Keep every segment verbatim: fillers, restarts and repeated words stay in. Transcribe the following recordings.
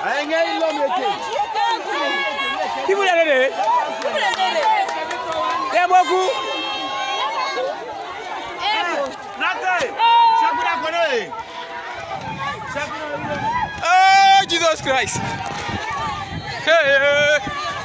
Qui vous l'avez? C'est beaucoup. Oh, Jesus Christ. Hey, hey.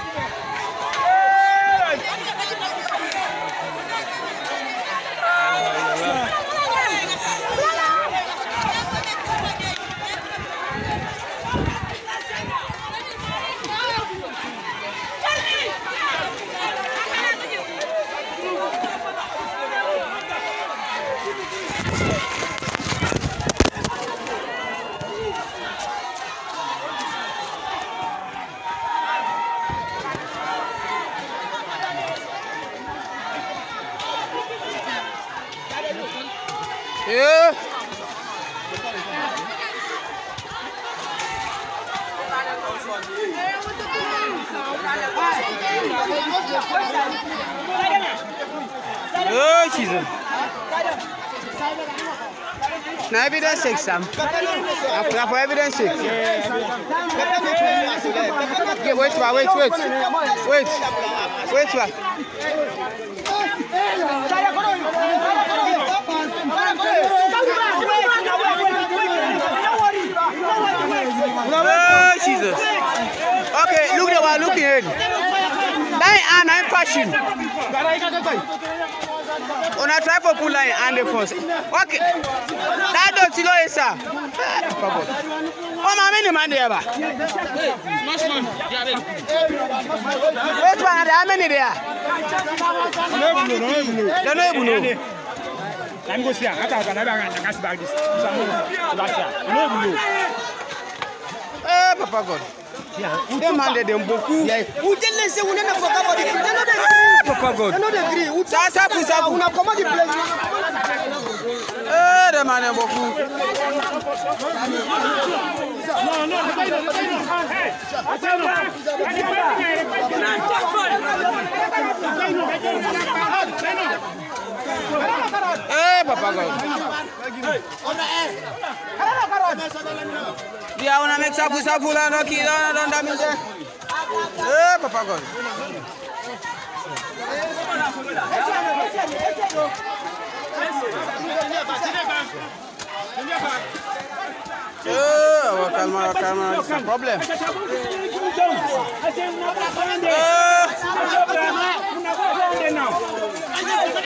Yeah. Oh, Jesus. Now evidence six, Sam. Now for evidence six. Okay, wait, wait, wait, wait, wait, wait, wait. Oh, Jesus. Okay, look at what looking at. Line and I'm pushing. On a try for pull line and the first. Okay. That don't see no sir. Oh, my many man there. Much man. Wait one, how many there? No, no, no. I'm going to see. I can't catch back this. Eh, Papa God. Who demanded them beaucoup? Who didn't listen? Who never forgot about it? Papa God. I don't agree. Who does have to have una command the place? Eh, demanded beaucoup. No, no, eh, Papa God. Dia una make sapu sapu la no ki la don't damage. Eh, Papa God. Eh, calma, calma, it's a problem. Eh.